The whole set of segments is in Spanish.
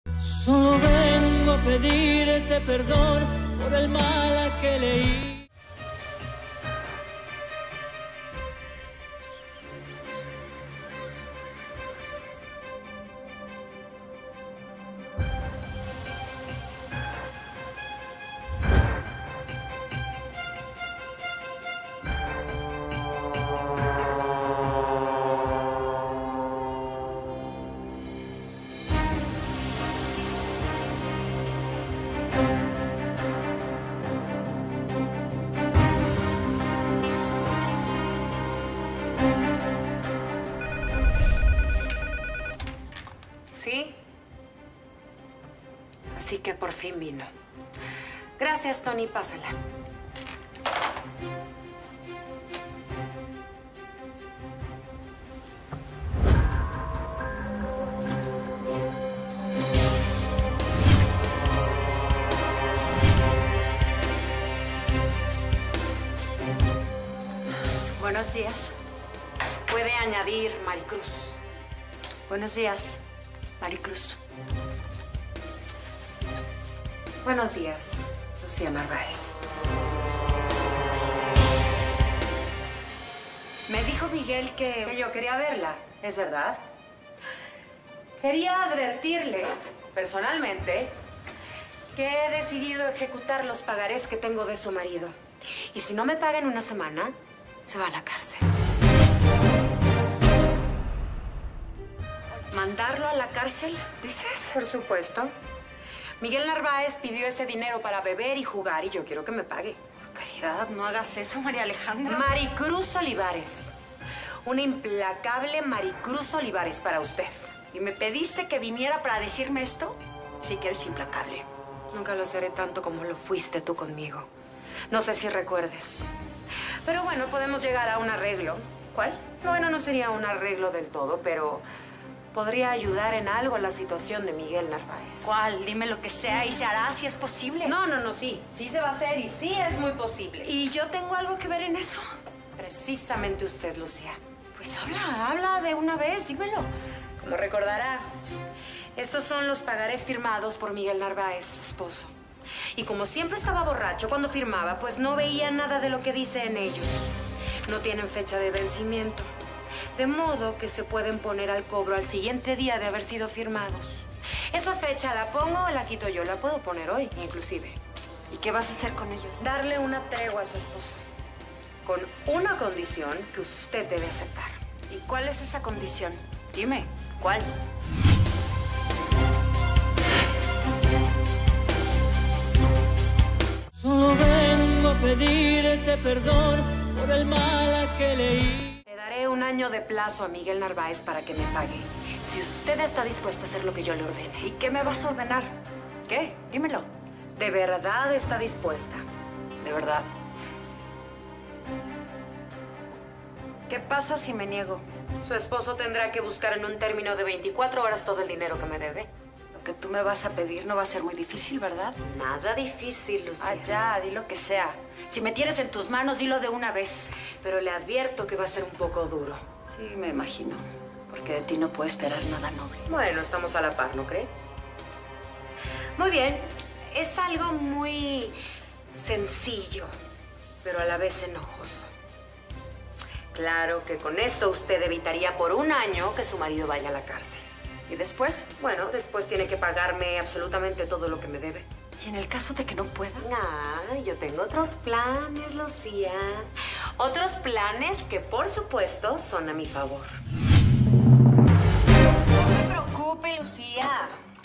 Solo vengo a pedirte perdón por el mal que leí. ¿Sí? Así que por fin vino. Gracias, Tony. Pásala. Buenos días. Puede añadir Maricruz. Buenos días, Maricruz. Buenos días, Lucía Narváez. Me dijo Miguel Que yo quería verla, ¿es verdad? Quería advertirle, personalmente, que he decidido ejecutar los pagarés que tengo de su marido. Y si no me paga en una semana, se va a la cárcel. ¿Mandarlo a la cárcel, dices? Por supuesto. Miguel Narváez pidió ese dinero para beber y jugar y yo quiero que me pague. Por caridad, no hagas eso, María Alejandra. Maricruz Olivares. Una implacable Maricruz Olivares para usted. ¿Y me pediste que viniera para decirme esto? Sí que eres implacable. Nunca lo seré tanto como lo fuiste tú conmigo. No sé si recuerdes. Pero bueno, podemos llegar a un arreglo. ¿Cuál? Bueno, no sería un arreglo del todo, pero podría ayudar en algo la situación de Miguel Narváez. ¿Cuál? Dime lo que sea y se hará si es posible. No, sí. Sí se va a hacer y sí es muy posible. ¿Y yo tengo algo que ver en eso? Precisamente usted, Lucía. Pues habla de una vez, dímelo. Como recordará, estos son los pagarés firmados por Miguel Narváez, su esposo. Y como siempre estaba borracho cuando firmaba, pues no veía nada de lo que dice en ellos. No tienen fecha de vencimiento. De modo que se pueden poner al cobro al siguiente día de haber sido firmados. Esa fecha la pongo o la quito yo. La puedo poner hoy, inclusive. ¿Y qué vas a hacer con ellos? Darle una tregua a su esposo. Con una condición que usted debe aceptar. ¿Y cuál es esa condición? Dime, ¿cuál? Solo vengo a pedirte perdón por el mal que leí. Le daré 1 año de plazo a Miguel Narváez para que me pague. Si usted está dispuesta a hacer lo que yo le ordene. ¿Y qué me vas a ordenar? ¿Qué? Dímelo. ¿De verdad está dispuesta? De verdad. ¿Qué pasa si me niego? Su esposo tendrá que buscar en un término de 24 horas todo el dinero que me debe. Lo que tú me vas a pedir no va a ser muy difícil, ¿verdad? Nada difícil, Lucía. Ya, di lo que sea. Si me tienes en tus manos, dilo de una vez. Pero le advierto que va a ser un poco duro. Sí, me imagino. Porque de ti no puedo esperar nada noble. Bueno, estamos a la par, ¿no cree? Muy bien. Es algo muy sencillo, pero a la vez enojoso. Claro que con eso usted evitaría por 1 año que su marido vaya a la cárcel. ¿Y después? Bueno, después tiene que pagarme absolutamente todo lo que me debe. ¿Y en el caso de que no pueda? Yo tengo otros planes, Lucía. Otros planes que, por supuesto, son a mi favor. No se preocupe, Lucía.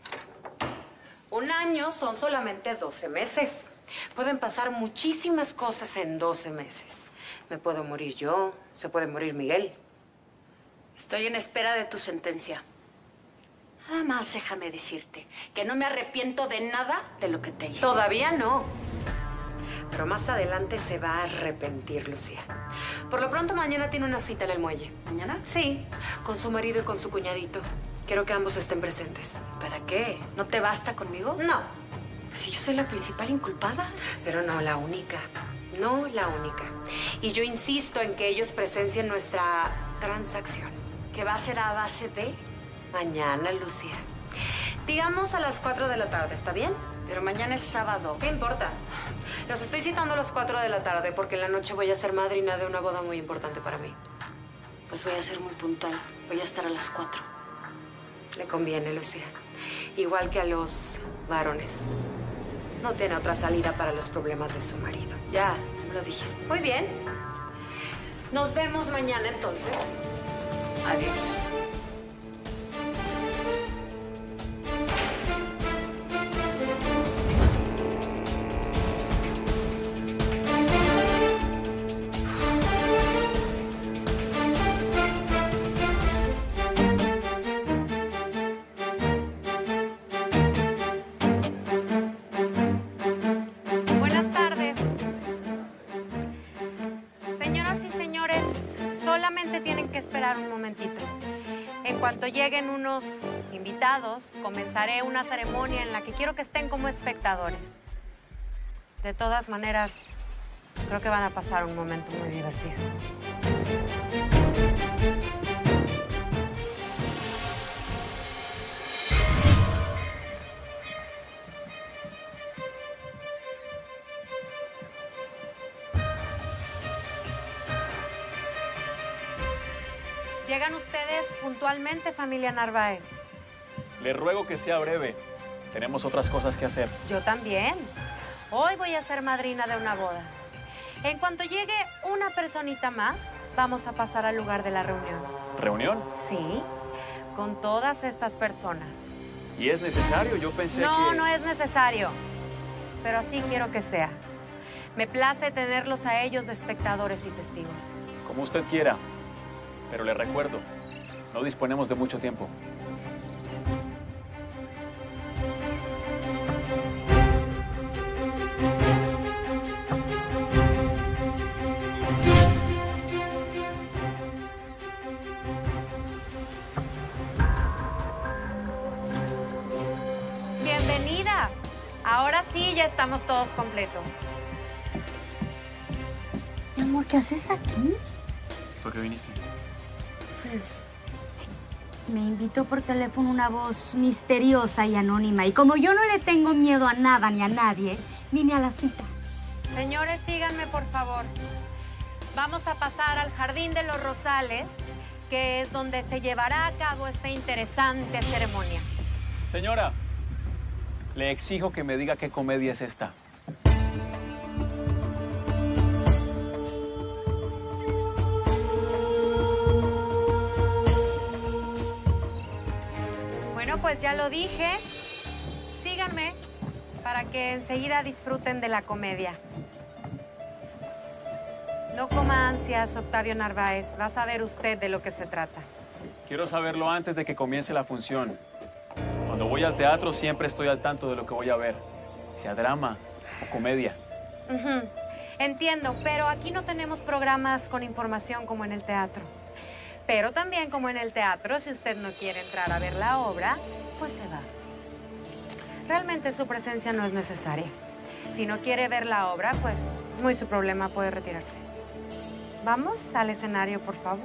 1 año son solamente 12 meses. Pueden pasar muchísimas cosas en 12 meses. Me puedo morir yo, se puede morir Miguel. Estoy en espera de tu sentencia. Nada más déjame decirte que no me arrepiento de nada de lo que te hice. Todavía no. Pero más adelante se va a arrepentir, Lucía. Por lo pronto, mañana tiene una cita en el muelle. ¿Mañana? Sí, con su marido y con su cuñadito. Quiero que ambos estén presentes. ¿Para qué? ¿No te basta conmigo? No. Si yo soy la principal inculpada. Pero no la única. No la única. Y yo insisto en que ellos presencien nuestra transacción. ¿Que va a ser a base de? Mañana, Lucía. Digamos a las 4 de la tarde, ¿está bien? Pero mañana es sábado. ¿Qué importa? Los estoy citando a las 4 de la tarde porque en la noche voy a ser madrina de una boda muy importante para mí. Pues voy a ser muy puntual. Voy a estar a las 4. Le conviene, Lucía. Igual que a los varones. No tiene otra salida para los problemas de su marido. Ya, me lo dijiste. Muy bien. Nos vemos mañana entonces. Adiós. Buenas tardes. Señoras y señores, solamente tienen que esperar un momentito. En cuanto lleguen unos invitados, comenzaré una ceremonia en la que quiero que estén como espectadores. De todas maneras, creo que van a pasar un momento muy divertido. Llegan ustedes puntualmente, familia Narváez. Le ruego que sea breve. Tenemos otras cosas que hacer. Yo también. Hoy voy a ser madrina de una boda. En cuanto llegue una personita más, vamos a pasar al lugar de la reunión. ¿Reunión? Sí, con todas estas personas. ¿Y es necesario? Yo pensé que... No es necesario. Pero así quiero que sea. Me place tenerlos a ellos de espectadores y testigos. Como usted quiera. Pero le recuerdo, no disponemos de mucho tiempo. Bienvenida. Ahora sí, ya estamos todos completos. Mi amor, ¿qué haces aquí? ¿Por qué viniste? Pues me invitó por teléfono una voz misteriosa y anónima. Y como yo no le tengo miedo a nada ni a nadie, vine a la cita. Señores, síganme, por favor. Vamos a pasar al Jardín de los Rosales, que es donde se llevará a cabo esta interesante ceremonia. Señora, le exijo que me diga qué comedia es esta. Bueno, pues ya lo dije. Síganme para que enseguida disfruten de la comedia. No coma ansias, Octavio Narváez. Va a saber usted de lo que se trata. Quiero saberlo antes de que comience la función. Cuando voy al teatro siempre estoy al tanto de lo que voy a ver. Sea drama o comedia. Ujú. Entiendo, pero aquí no tenemos programas con información como en el teatro. Pero también como en el teatro, si usted no quiere entrar a ver la obra, pues se va. Realmente su presencia no es necesaria. Si no quiere ver la obra, pues muy su problema, puede retirarse. Vamos al escenario, por favor.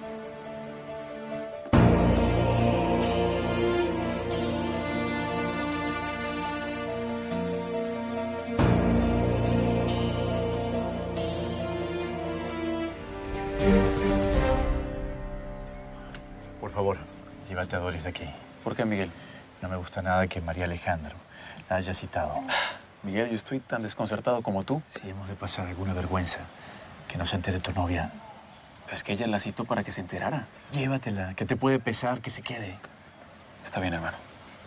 Por favor, llévate a Doris de aquí. ¿Por qué, Miguel? No me gusta nada que María Alejandra la haya citado. Miguel, yo estoy tan desconcertado como tú. Si hemos de pasar alguna vergüenza, que no se entere tu novia. Es que ella la citó para que se enterara. Llévatela, que te puede pesar, que se quede. Está bien, hermano.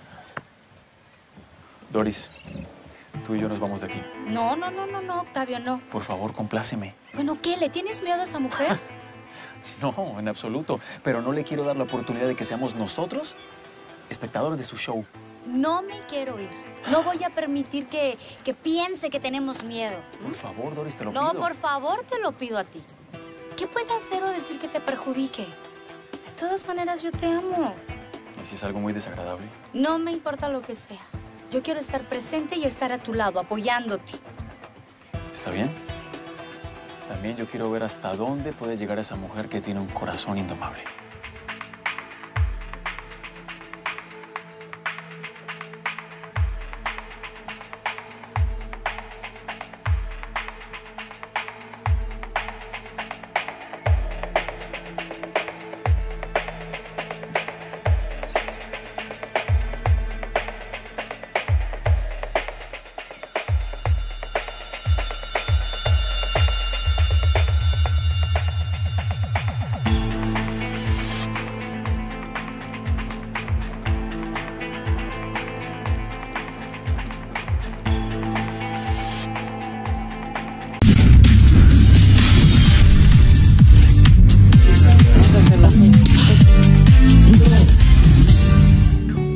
Doris, tú y yo nos vamos de aquí. No, Octavio, no. Por favor, compláceme. Bueno, ¿qué? ¿Le tienes miedo a esa mujer? No, en absoluto. Pero no le quiero dar la oportunidad de que seamos nosotros espectadores de su show. No me quiero ir. No voy a permitir que piense que tenemos miedo. Por favor, Doris, te lo No, pido. por favor, te lo pido a ti. ¿Qué puede hacer o decir que te perjudique? De todas maneras, yo te amo. ¿Y si es algo muy desagradable? No me importa lo que sea. Yo quiero estar presente y estar a tu lado, apoyándote. ¿Está bien? También yo quiero ver hasta dónde puede llegar esa mujer que tiene un corazón indomable.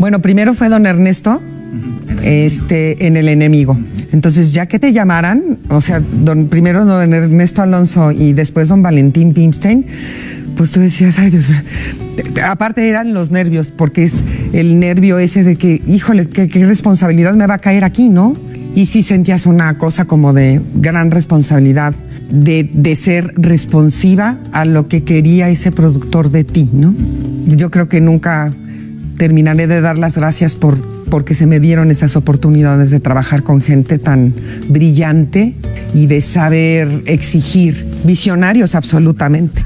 Bueno, primero fue don Ernesto, en El Enemigo. Entonces, ya que te llamaran, o sea, primero don Ernesto Alonso y después don Valentín Pimstein, pues tú decías, ay Dios mío. Aparte eran los nervios, porque es el nervio ese de que, híjole, qué responsabilidad me va a caer aquí, ¿no? Y sí sentías una cosa como de gran responsabilidad, de ser responsiva a lo que quería ese productor de ti, ¿no? Yo creo que nunca terminaré de dar las gracias porque se me dieron esas oportunidades de trabajar con gente tan brillante y de saber exigir, visionarios absolutamente.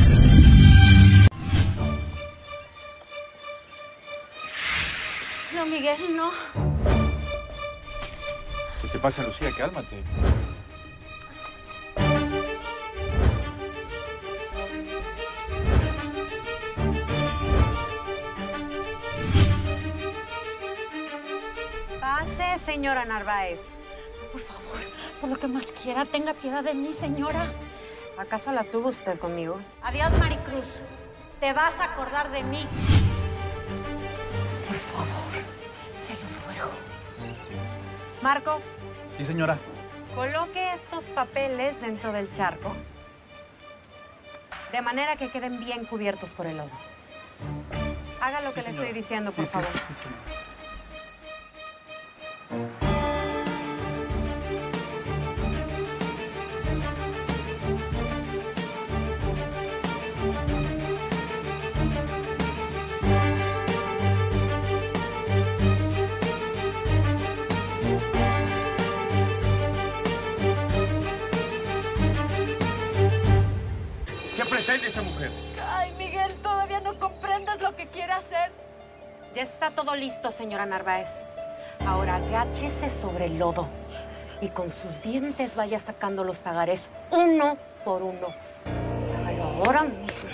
No, Miguel, no. ¿Qué te pasa, Lucía? Cálmate. Pase, señora Narváez. Por favor, por lo que más quiera, tenga piedad de mí, señora. ¿Acaso la tuvo usted conmigo? Adiós, Maricruz. Te vas a acordar de mí. Por favor, se lo ruego. Marcos, Sí, señora. coloque estos papeles dentro del charco, de manera que queden bien cubiertos por el lodo. Haga lo que le estoy diciendo, por favor. Sí, señora. ¿Qué pretende esa mujer? Ay, Miguel, todavía no comprendes lo que quiere hacer. Ya está todo listo, señora Narváez. Ahora agáchese sobre el lodo y con sus dientes vaya sacando los pagarés uno por uno. Hágalo ahora mismo.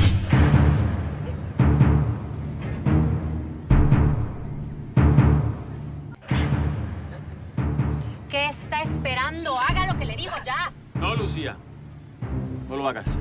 ¿Qué está esperando? Haga lo que le digo ya. No, Lucía. No lo hagas.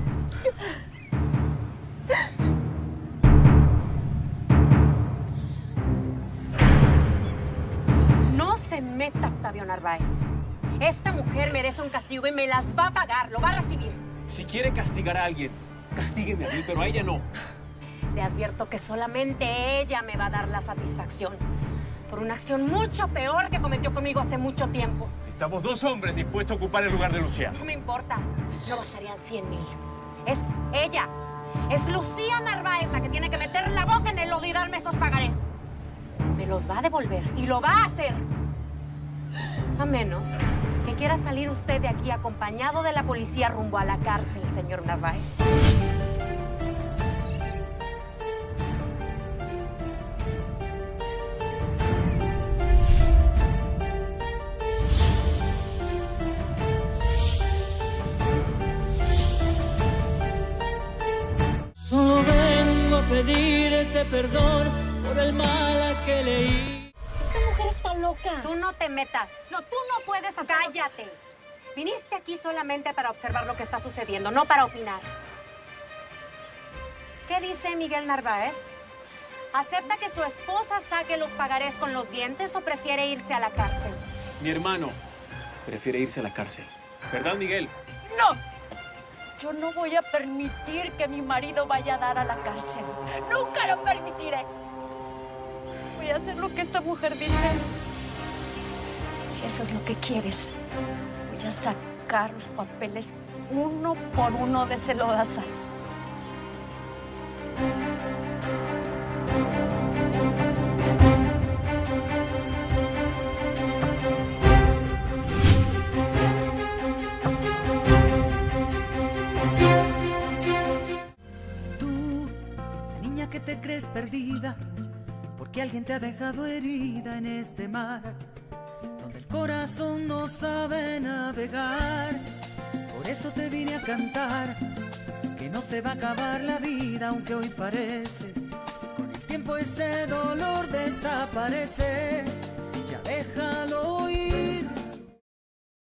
No se meta, Octavio Narváez. Esta mujer merece un castigo y me las va a pagar. Lo va a recibir. Si quiere castigar a alguien, castígueme a mí, pero a ella no. Le advierto que solamente ella me va a dar la satisfacción por una acción mucho peor que cometió conmigo hace mucho tiempo. Estamos dos hombres dispuestos a ocupar el lugar de Lucía. No me importa. No bastarían 100,000. Es ella. Es Lucía Narváez la que tiene que meter la boca en el lodo y darme esos pagarés. Me los va a devolver y lo va a hacer. A menos que quiera salir usted de aquí acompañado de la policía rumbo a la cárcel, señor Narváez. Solo vengo a pedirte perdón por el mal que leí. Esta mujer está loca. Tú no te metas. No, tú no puedes hacer... ¡Cállate! Viniste aquí solamente para observar lo que está sucediendo, no para opinar. ¿Qué dice Miguel Narváez? ¿Acepta que su esposa saque los pagarés con los dientes o prefiere irse a la cárcel? Mi hermano prefiere irse a la cárcel. ¿Verdad, Miguel? ¡No! Yo no voy a permitir que mi marido vaya a dar a la cárcel. ¡Nunca lo permitiré! Voy a hacer lo que esta mujer dice. Si eso es lo que quieres, voy a sacar los papeles uno por uno de ese lodazal. Tú, la niña que te crees perdida, porque alguien te ha dejado herida en este mar, donde el corazón no sabe navegar. Por eso te vine a cantar, que no se va a acabar la vida, aunque hoy parece. Con el tiempo ese dolor desaparece, ya déjalo ir.